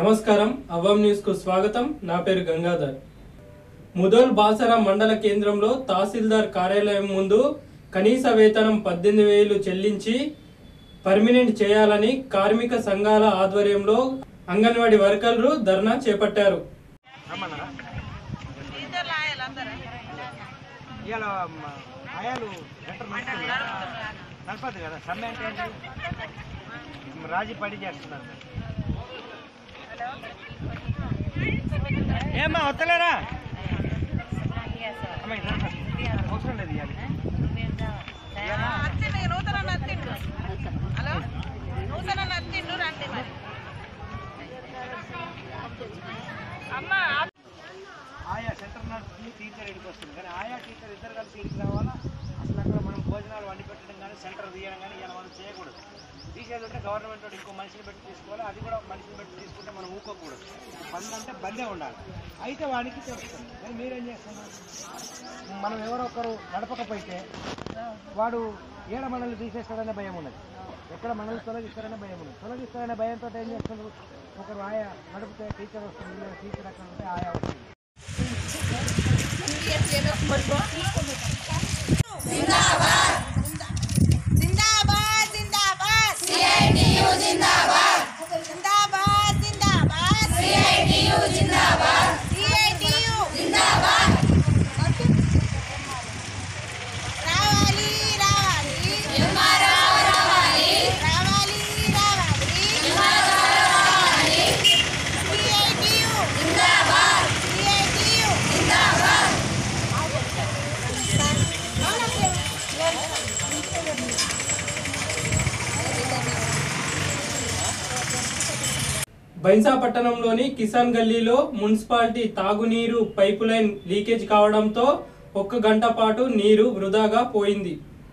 నమస్కారం అవ్వం న్యూస్ కు స్వాగతం. నా పేరు గంగాధర్. ముదోల్ బాసరా మండల కేంద్రంలో తహసీల్దార్ కార్యాలయం ముందు కనీస వేతనం 18,000 చెల్లించి పర్మినెంట్ చేయాలని కార్మిక సంఘాల ఆధ్వర్యంలో అంగన్వాడీ వర్కర్లు ధర్నా చేపట్టారు. రాజీ పడి చేస్తున్నారు. ఏమ్మా వస్తలేరా? అవసరం లేదు. ఆయా సెంటర్ నడుస్తుంది, టీచర్ ఇక్కడికి వస్తుంది. కానీ ఆయా టీచర్ ఇద్దరు కలిసి ఇంటికి రావాలా. అసలు అక్కడ మనం భోజనాలు వండి పెట్టడం కానీ సెంటర్ తీయడం కానీ ఇలా మనం చేయకూడదు. తీసేదంటే గవర్నమెంట్ వాడు ఇంకో మనిషిని పెట్టి తీసుకోవాలి. అది కూడా మనిషిని పెట్టి తీసుకుంటే మనం ఊకోకూడదు. బంద్ అంటే బందే ఉండాలి. అయితే వాడికి తెలుస్తుంది. కానీ మీరేం చేస్తున్నారు? మనం ఎవరో ఒకరు నడపకపోతే వాడు ఏడ మనల్ని తీసేస్తాడనే భయం ఉన్నది. ఎక్కడ మనల్ని తొలగిస్తారనే భయం ఉన్నది. తొలగిస్తారనే భయంతో ఏం చేస్తున్నారు? ఒకరు ఆయా నడిపితే టీచర్ వస్తుంది, టీచర్ అక్కడ ఉంటే ఆయా వస్తుంది. బైన్సా పట్టణంలోని కిసాన్ గల్లీలో మున్సిపాలిటీ తాగునీరు పైపులైన్ లీకేజ్ కావడంతో 1 గంట పాటు నీరు వృధాగా పోయింది.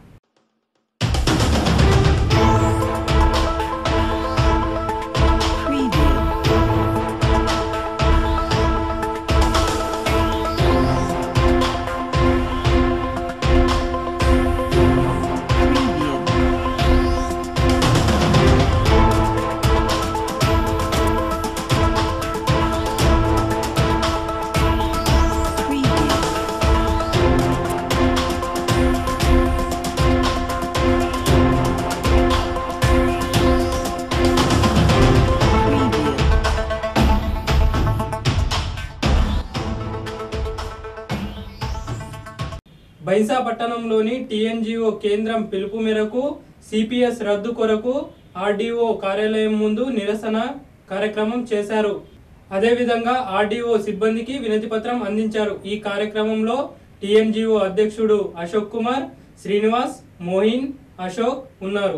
బైన్సా పట్టణంలోని టీఎన్జీఓ కేంద్రం పిలుపు మేరకు సిపిఎస్ రద్దు కొరకు ఆర్డీఓ కార్యాలయం ముందు నిరసన కార్యక్రమం చేశారు. అదేవిధంగా ఆర్డీఓ సిబ్బందికి వినతి పత్రం అందించారు. ఈ కార్యక్రమంలో టీఎన్జీఓ అధ్యక్షుడు అశోక్ కుమార్, శ్రీనివాస్, మోహిన్, అశోక్ ఉన్నారు.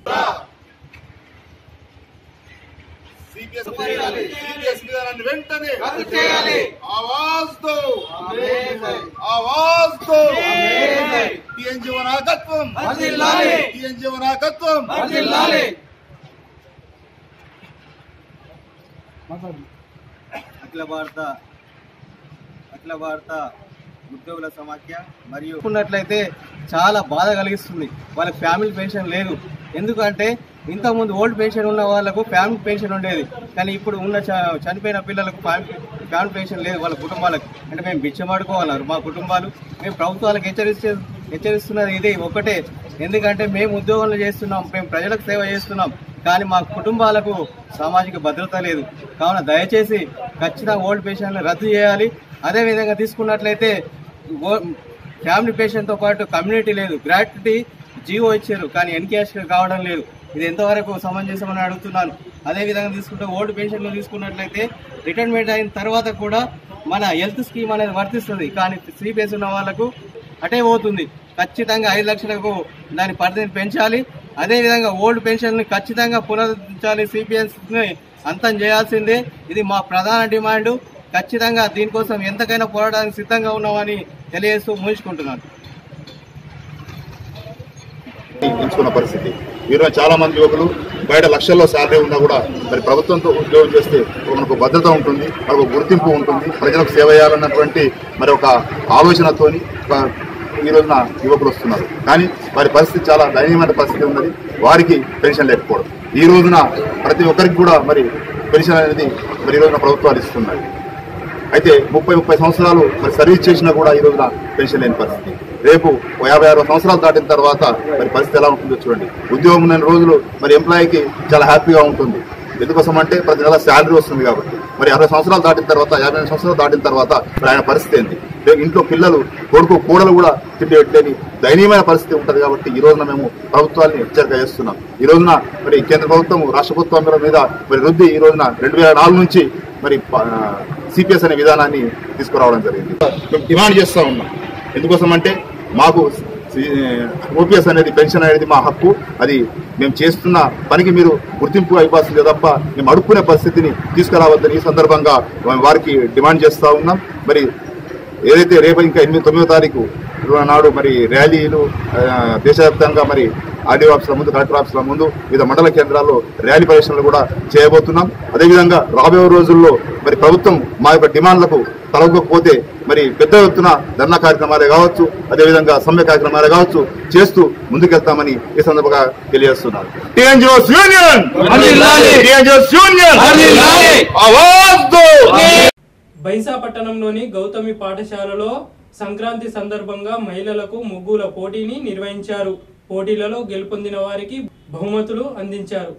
వెంటనే ఆవాజ్ దో, ఆవాజ్ దో. టీఎన్జీఓ నాయకత్వం, టీఎన్జీఓ నాయకత్వం. అఖిల భారత ఉద్యోగుల సమాఖ్య మరియు ఉన్నట్లయితే చాలా బాధ కలిగిస్తుంది. వాళ్ళకి ఫ్యామిలీ పెన్షన్ లేదు. ఎందుకంటే ఇంతకుముందు ఓల్డ్ పెన్షన్ ఉన్న వాళ్ళకు ఫ్యామిలీ పెన్షన్ ఉండేది. కానీ ఇప్పుడు ఉన్న చనిపోయిన పిల్లలకు ఫ్యామిలీ పెన్షన్ లేదు వాళ్ళ కుటుంబాలకు. అంటే మేము బిచ్చమాడుకోవాలన్నారు మా కుటుంబాలు. మేము ప్రభుత్వాలకు హెచ్చరిస్తున్నది ఇదే ఒకటే. ఎందుకంటే మేము ఉద్యోగాలు చేస్తున్నాం, మేము ప్రజలకు సేవ చేస్తున్నాం. కానీ మా కుటుంబాలకు సామాజిక భద్రత లేదు. కావున దయచేసి ఖచ్చితంగా ఓల్డ్ పెన్షన్ రద్దు చేయాలి. అదేవిధంగా తీసుకున్నట్లయితే ఫ్యామిలీ పెన్షన్తో పాటు కమ్యూనిటీ లేదు, గ్రాట్యుటీ జీవో ఇచ్చారు కానీ ఎన్కేఎస్ కావడం లేదు. ఇది ఎంతవరకు సమంజసమని అడుగుతున్నాను. అదేవిధంగా తీసుకుంటే ఓల్డ్ పెన్షన్లు తీసుకున్నట్లయితే రిటైర్మెంట్ అయిన తర్వాత కూడా మన హెల్త్ స్కీమ్ అనేది వర్తిస్తుంది. కానీ సిపిఎస్ ఉన్న వాళ్లకు అటే పోతుంది. ఖచ్చితంగా 5 లక్షలకు దాని పరిధిని పెంచాలి. అదేవిధంగా ఓల్డ్ పెన్షన్ని ఖచ్చితంగా పునరుద్ధరించాలి. సిపిఎస్ని అంతం చేయాల్సిందే. ఇది మా ప్రధాన డిమాండ్. ఖచ్చితంగా దీనికోసం ఎంతకైనా పోరాడడానికి సిద్ధంగా ఉన్నామని తెలియజేస్తూ ముగించుకుంటున్నాను. ఎంచుకున్న పరిస్థితి. ఈరోజు చాలా మంది యువకులు బయట లక్షల్లో శాలరీ ఉన్నా కూడా మరి ప్రభుత్వంతో ఉద్యోగం చేస్తే మనకు భద్రత ఉంటుంది, మనకు గుర్తింపు ఉంటుంది, ప్రజలకు సేవ చేయాలన్నటువంటి మరి ఒక ఆలోచనతోని ఈ రోజున యువకులు వస్తున్నారు. కానీ వారి పరిస్థితి చాలా దయనీయమైన పరిస్థితి ఉన్నది. వారికి పెన్షన్ లేకపోవడం, ఈ రోజున ప్రతి ఒక్కరికి కూడా మరి పెన్షన్ అనేది మరి ఈరోజున ప్రభుత్వాలు ఇస్తున్నాయి. అయితే 30 సంవత్సరాలు మరి సర్వీస్ చేసినా కూడా ఈ రోజున పెన్షన్ లేని పరిస్థితి. రేపు 50-60 సంవత్సరాలు దాటిన తర్వాత మరి పరిస్థితి ఎలా ఉంటుందో చూడండి. ఉద్యోగం లేని రోజులు మరి ఎంప్లాయీకి చాలా హ్యాపీగా ఉంటుంది. ఎందుకోసం అంటే ప్రతి నెల శాలరీ వస్తుంది కాబట్టి. మరి 60 సంవత్సరాలు దాటిన తర్వాత 55 సంవత్సరాలు దాటిన తర్వాత మరి ఆయన పరిస్థితి ఏంటి? ఇంట్లో పిల్లలు కొడుకు కోడలు కూడా తిండి పెట్టలేని దయనీయమైన పరిస్థితి ఉంటుంది. కాబట్టి ఈ రోజున మేము ప్రభుత్వాన్ని హెచ్చరిక చేస్తున్నాం. ఈ రోజున మరి కేంద్ర ప్రభుత్వం రాష్ట్ర ప్రభుత్వం మీద మరి రుద్ది ఈ రోజున 2004 నుంచి మరి సిపిఎస్ అనే విధానాన్ని తీసుకురావడం జరిగింది. మేము డిమాండ్ చేస్తూ ఉన్నాం. ఎందుకోసం అంటే మాకు ఓపీఎస్ అనేది పెన్షన్ అనేది మా హక్కు. అది మేము చేస్తున్న పనికి మీరు గుర్తింపు అయిపోతుంది తప్ప మేము అడుక్కునే పరిస్థితిని తీసుకురావద్దని ఈ సందర్భంగా వారికి డిమాండ్ చేస్తూ ఉన్నాం. మరి ఏదైతే రేపు ఇంకా 8-9 తారీఖు నాడు మరి ర్యాలీలు దేశవ్యాప్తంగా మరి ఆర్డీఓ ఆఫీసుల ముందు, కలెక్టర్ ఆఫీసుల ముందు, వివిధ మండల కేంద్రాల్లో ర్యాలీ ప్రదర్శనలు కూడా చేయబోతున్నాం. అదేవిధంగా రాబోయే రోజుల్లో మరి ప్రభుత్వం మా యొక్క డిమాండ్లకు తలవకపోతే మరి పెద్ద ఎత్తున ధర్నా కార్యక్రమాలే కావచ్చు, అదేవిధంగా సమ్మె కార్యక్రమాలే కావచ్చు చేస్తూ ముందుకెళ్తామని ఈ సందర్భంగా తెలియజేస్తున్నారు. బైంసా పట్టణంలోని గౌతమి పాఠశాలలో సంక్రాంతి సందర్భంగా మహిళలకు ముగ్గుల పోటీని నిర్వహించారు. పోటీలలో గెలుపొందిన వారికి బహుమతులు అందించారు.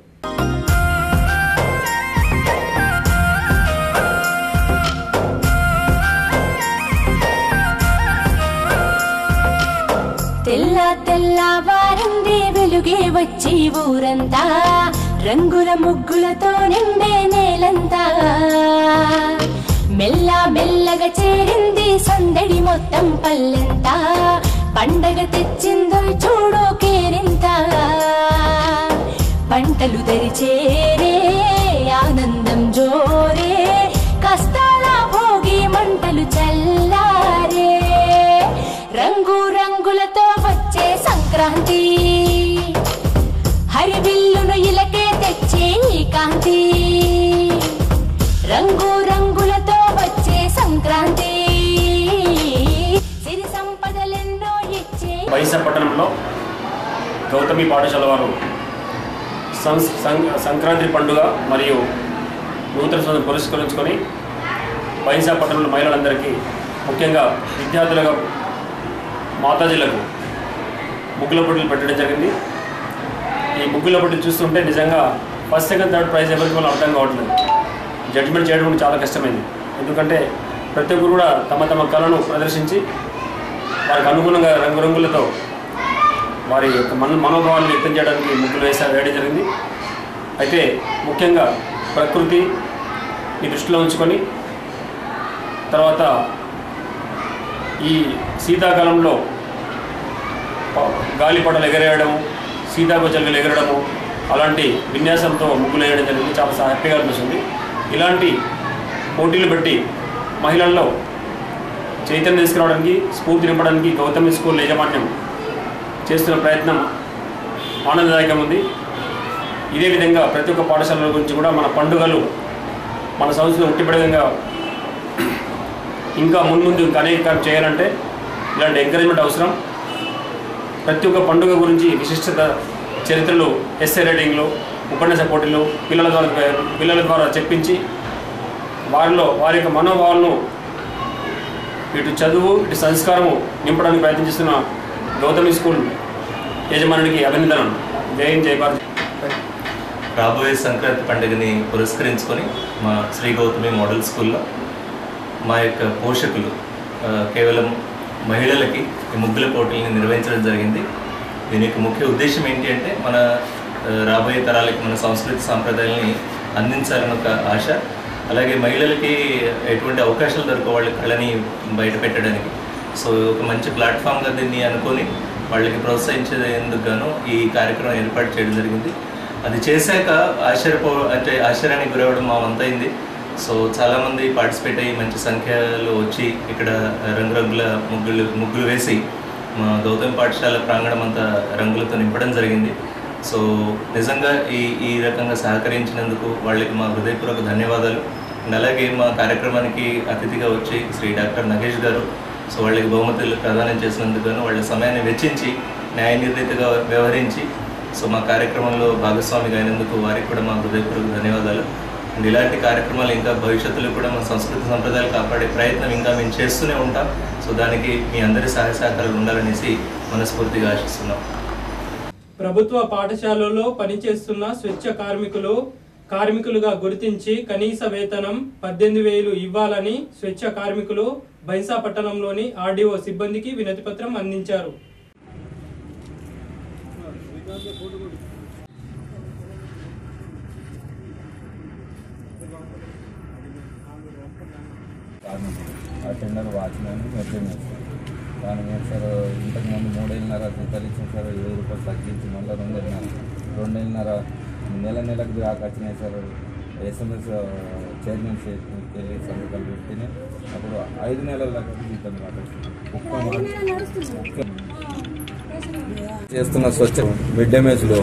తెల్లవారిందే వెలుగే వచ్చి ఊరంతా రంగుల ముగ్గులతో నిండే నేలంతా మెల్లగా చేరింది సందడి మొత్తం పల్లెంతా పండగ తెచ్చిందో చూడు కేరింత పంటలు దరిచేరే ఆనందం జోరే కష్టాల భోగి మంటలు చల్లారే రంగు రంగులతో వచ్చే సంక్రాంతి హరివిల్లును ఇలకే తెచ్చే ఈ కాంతి రంగు రంగులతో వచ్చే సంక్రాంతి సిరి సంపదలెన్నో ఇచ్చే. బైంసా పట్టణంలో గౌతమి పాఠశాల వారు సంక్రాంతి పండుగ మరియు నూతన సంవత్సరం పురస్కరించుకొని బైంసా పట్టణంలో మహిళలందరికీ ముఖ్యంగా విద్యార్థులుగా మాతాజీలకు ముగ్గుల పోటీలు పెట్టడం జరిగింది. ఈ ముగ్గుల పోటీలు చూస్తుంటే నిజంగా ఫస్ట్, సెకండ్, థర్డ్ ప్రైజ్ ఎవరికి వాళ్ళు అర్థం కావట్లేదు. జడ్జిమెంట్ చేయడం కూడా చాలా కష్టమైంది. ఎందుకంటే ప్రతి ఒక్కరు కూడా తమ తమ కళను ప్రదర్శించి వారికి అనుగుణంగా రంగురంగులతో వారి యొక్క మనోభావాన్ని వ్యక్తం చేయడానికి ముగ్గులు వేయడం జరిగింది. అయితే ముఖ్యంగా ప్రకృతిని దృష్టిలో ఉంచుకొని తర్వాత ఈ శీతాకాలంలో గాలిపటలు ఎగరేయడము, సీతాకోచలుగా ఎగరడము అలాంటి విన్యాసంతో ముగ్గులు వేయడం జరిగింది. చాలా హ్యాపీగా అనిపిస్తుంది. ఇలాంటి పోటీలు పెట్టి మహిళల్లో చైతన్యం తీసుకురావడానికి, స్ఫూర్తి నింపడానికి గౌతమి స్కూల్ యాజమాన్యం చేస్తున్న ప్రయత్నం ఆనందదాయకం ఉంది. ఇదే విధంగా ప్రతి ఒక్క పాఠశాలల గురించి కూడా మన పండుగలు మన సంస్కృతి ఉట్టిపడంగా ఇంకా ముందు ఇంకా అనేక చేయాలంటే ఇలాంటి ఎంకరేజ్మెంట్ అవసరం. ప్రతి ఒక్క పండుగ గురించి విశిష్టత చరిత్రలు, ఎస్ఏ రైటింగ్లు, ఉపన్యాస పోటీలు పిల్లల ద్వారా చెప్పించి వారి యొక్క మనోభావాలను ఇటు చదువు ఇటు సంస్కారము నింపడానికి ప్రయత్నం చేస్తున్న గౌతమి స్కూల్ యజమానికి అభినందనలు. జై హింద్, జై భారత్. రాబోయే సంక్రాంతి పండుగని పురస్కరించుకొని మా శ్రీ గౌతమి మోడల్ స్కూల్లో మా యొక్క పోషకులు కేవలం మహిళలకి ఈ ముగ్గుల పోటీలను నిర్వహించడం జరిగింది. దీని యొక్క ముఖ్య ఉద్దేశం ఏంటి అంటే మన రాబోయే తరాలకి మన సంస్కృతి సాంప్రదాయాలని అందించాలని ఒక ఆశ. అలాగే మహిళలకి ఎటువంటి అవకాశాలు దొరక వాళ్ళ కళని బయట పెట్టడానికి సో ఒక మంచి ప్లాట్ఫామ్గా దీన్ని అనుకొని వాళ్ళకి ప్రోత్సహించేందుకు గాను ఈ కార్యక్రమం ఏర్పాటు చేయడం జరిగింది. అది చేశాక ఆశ్చర్యానికి గురవడం మా వంతైంది. సో చాలామంది పార్టిసిపేట్ అయ్యి మంచి సంఖ్యలో వచ్చి ఇక్కడ రంగురంగుల ముగ్గులు వేసి మా గౌతమి పాఠశాల ప్రాంగణం అంతా రంగులతో నింపడం జరిగింది. సో నిజంగా ఈ రకంగా సహకరించినందుకు వాళ్ళకి మా హృదయపూర్వక ధన్యవాదాలు. అలాగే మా కార్యక్రమానికి అతిథిగా వచ్చి శ్రీ డాక్టర్ నగేష్ గారు సో వాళ్ళకి బహుమతులు ప్రదానం చేసినందుకు గాను వాళ్ళ సమయాన్ని వెచ్చించి న్యాయ నిర్ణీతగా వ్యవహరించి సో మా కార్యక్రమంలో భాగస్వామిగా అయినందుకు వారికి కూడా మా హృదయపూర్వక ధన్యవాదాలు. అండ్ ఇలాంటి కార్యక్రమాలు ఇంకా భవిష్యత్తులో కూడా మన సంస్కృతి సంప్రదాయాలు కాపాడే ప్రయత్నం ఇంకా మేము చేస్తూనే ఉంటాం. సో దానికి మీ అందరి సహాయ సహకారాలు ఉండాలనేసి మనస్ఫూర్తిగా ఆశిస్తున్నాం. ప్రభుత్వ పాఠశాలల్లో పనిచేస్తున్న స్వచ్ఛ కార్మికులుగా గుర్తించి కనీస వేతనం 18,000 ఇవ్వాలని స్వచ్ఛ కార్మికులు బైంసా పట్టణంలోని ఆర్డీఓ సిబ్బందికి వినతిపత్రం అందించారు. అటెండర్ వాచ్మెన్ మెయింటైన్ దాని మీద సార్ ఇంతకుముందు 3,500 జీతాలు ఇచ్చిన సార్ 7 రూపాయలు తగ్గించి మళ్ళీ 2,500 నెలకు గ్రాహక వచ్చినాయి సార్. SMS చైర్మన్ వెళ్ళి సంతకాలు పెట్టినాయి. అప్పుడు 5 నెలల దాకా జీతం చేస్తున్న స్వచ్ఛ మిడ్ డే మీల్స్లో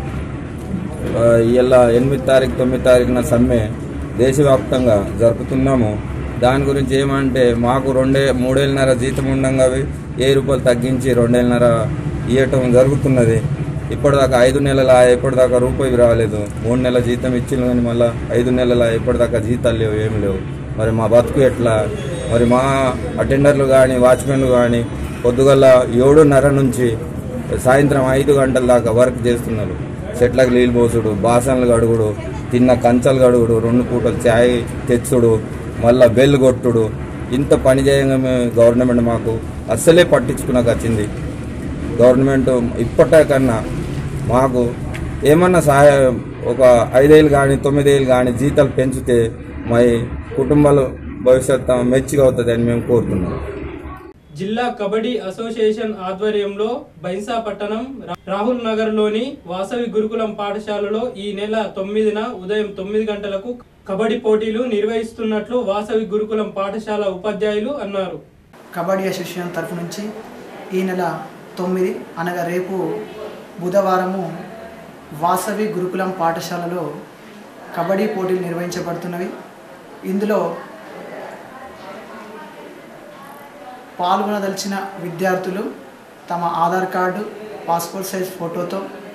ఇలా 8 తారీఖు 9 తారీఖున సమ్మె దేశవ్యాప్తంగా జరుపుతున్నాము. దాని గురించి ఏమంటే మాకు 3,500 జీతం ఉండగా 1000 రూపాయలు తగ్గించి 2,500 ఇవ్వటం జరుగుతున్నది. ఇప్పటిదాకా 5 నెలల ఇప్పటిదాకా రూపాయి రాలేదు. 3 నెలల జీతం ఇచ్చింది కానీ మళ్ళీ 5 నెలల ఇప్పటిదాకా జీతాలు లేవు, ఏమి లేవు. మరి మా బతుకు ఎట్లా? మరి మా అటెండర్లు కానీ వాచ్మెన్లు కానీ పొద్దుగల 7:30 నుంచి సాయంత్రం 5 గంటల దాకా వర్క్ చేస్తున్నారు. చెట్లకు నీళ్ళు పోసుడు, బాసనలు కడుగుడు, తిన్న కంచాలు కడుగుడు, 2 పూటలు ఛాయ్ తెచ్చుడు, మళ్ళీ బెల్ కొట్టుడు, ఇంత పని చేయంగా గవర్నమెంట్ మాకు అస్సలే పట్టించుకున్నాక వచ్చింది. గవర్నమెంట్ ఇప్పటికన్నా మాకు ఏమన్నా సహాయం ఒక 5,000 కానీ 9,000 కానీ జీతాలు పెంచితే మా కుటుంబాల భవిష్యత్తు మెచ్చిగా అవుతుంది అని మేము కోరుతున్నాం. జిల్లా కబడ్డీ అసోసియేషన్ ఆధ్వర్యంలో బైంసా పట్టణం రాహుల్ నగర్ లోని వాసవి గురుకులం పాఠశాలలో ఈ నెల 9న ఉదయం 9 గంటలకు కబడ్డీ పోటీలు నిర్వహిస్తున్నట్లు వాసవి గురుకులం పాఠశాల ఉపాధ్యాయులు అన్నారు. కబడ్డీ అసోసియేషన్ తరఫు నుంచి ఈ నెల 9 అనగా రేపు బుధవారము వాసవి గురుకులం పాఠశాలలో కబడ్డీ పోటీలు నిర్వహించబడుతున్నవి. ఇందులో పాల్గొనదలిచిన విద్యార్థులు తమ ఆధార్ కార్డు, పాస్పోర్ట్ సైజ్ ఫోటోతో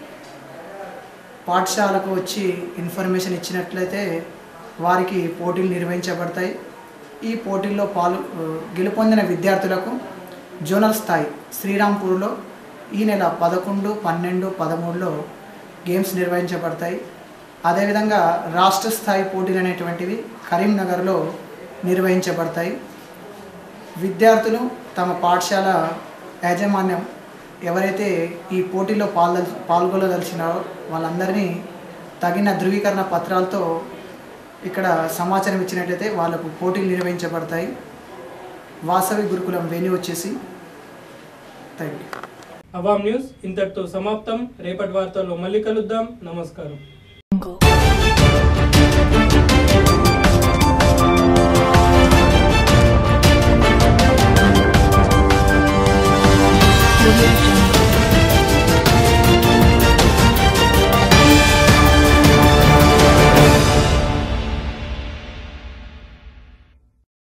పాఠశాలకు వచ్చి ఇన్ఫర్మేషన్ ఇచ్చినట్లయితే వారికి పోటీలు నిర్వహించబడతాయి. ఈ పోటీల్లో గెలుపొందిన విద్యార్థులకు జోనల్ స్థాయి శ్రీరాంపూర్లో ఈ నెల 11, 12, 13లో గేమ్స్ నిర్వహించబడతాయి. అదేవిధంగా రాష్ట్ర స్థాయి పోటీలు అనేటువంటివి కరీంనగర్లో నిర్వహించబడతాయి. విద్యార్థులు తమ పాఠశాల యాజమాన్యం ఎవరైతే ఈ పోటీలో పాల్గొనదలిచినారో వాళ్ళందరినీ తగిన ధృవీకరణ పత్రాలతో ఇక్కడ సమాచారం ఇచ్చినట్లయితే వాళ్ళకు పోటీలు నిర్వహించబడతాయి. వాసవి గురుకులం వెన్యూ వచ్చేసి థ్యాంక్ యూ. అవామ్ న్యూస్ ఇంతటితో సమాప్తం. రేపటి వార్తల్లో మళ్ళీ కలుద్దాం. నమస్కారం.